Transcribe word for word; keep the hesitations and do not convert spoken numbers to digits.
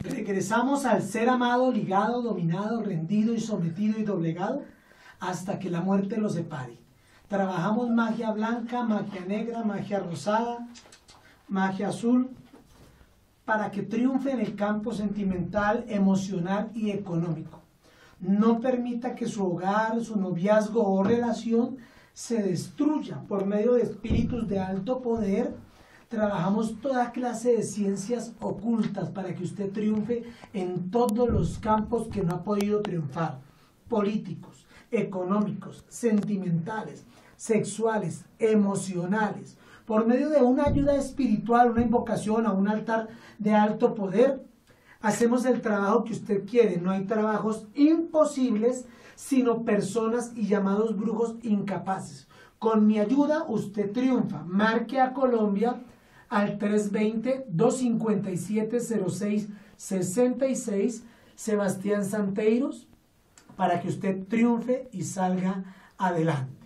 Regresamos al ser amado, ligado, dominado, rendido y sometido y doblegado hasta que la muerte los separe. Trabajamos magia blanca, magia negra, magia rosada, magia azul, para que triunfe en el campo sentimental, emocional y económico. No permita que su hogar, su noviazgo o relación se destruya por medio de espíritus de alto poder. Trabajamos toda clase de ciencias ocultas para que usted triunfe en todos los campos que no ha podido triunfar: políticos, económicos, sentimentales, sexuales, emocionales. Por medio de una ayuda espiritual, una invocación a un altar de alto poder, hacemos el trabajo que usted quiere. No hay trabajos imposibles, sino personas y llamados brujos incapaces. Con mi ayuda usted triunfa. Marque a Colombia al tres dos cero, dos cinco siete, cero seis seis seis, Sebastián Santeiros, para que usted triunfe y salga adelante.